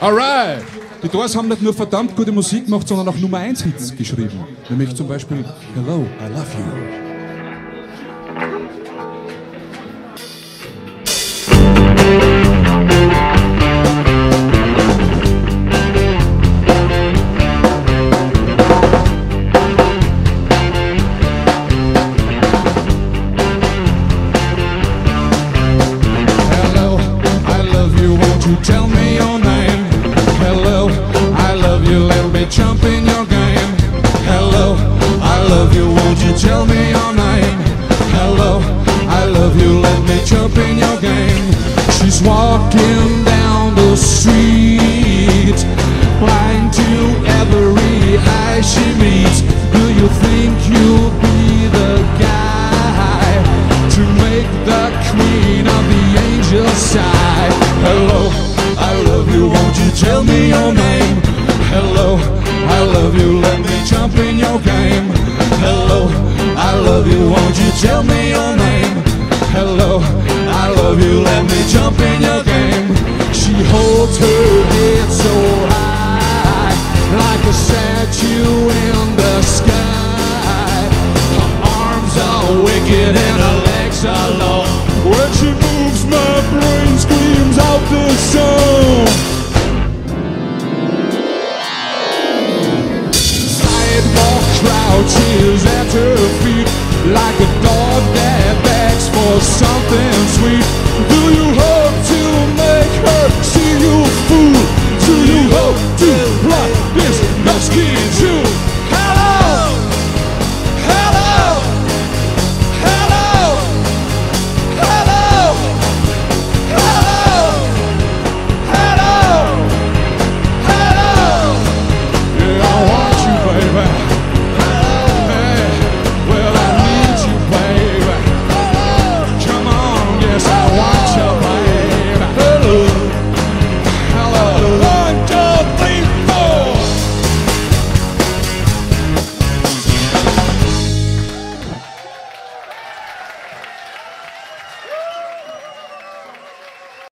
Alright! Die Doors haben nicht nur verdammt gute Musik gemacht, sondern auch Nummer 1 Hits geschrieben. Nämlich zum Beispiel Hello, I Love You. Tell me